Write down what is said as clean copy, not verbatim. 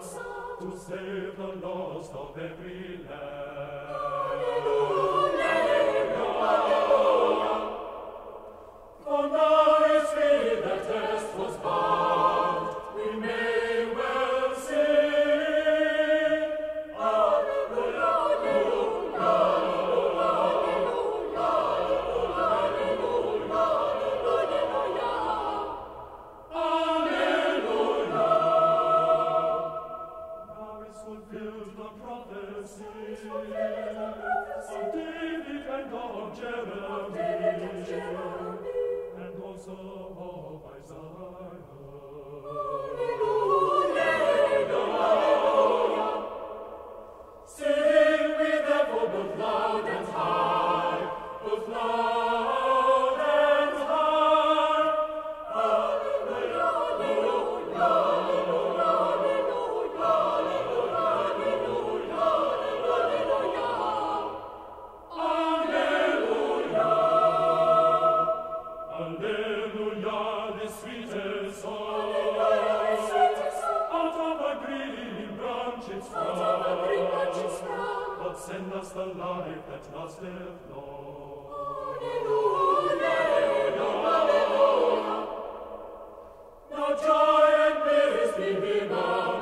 to save the lost of every land. For now is he that test was bound, we may well sing. Alleluia, alleluia, alleluia, alleluia, alleluia. Now is fulfilled the prophecy of David and of Jeremy, and also of Isaiah. Alleluia. Sing we therefore both loud and high, both loud and high. Alleluia, alleluia, alleluia, alleluia, alleluia, alleluia. Alleluia, the sweetest song. Out of a green branch it sprung. But send us the life that lasteth long. Alleluia, alleluia. Now joy and praise be him.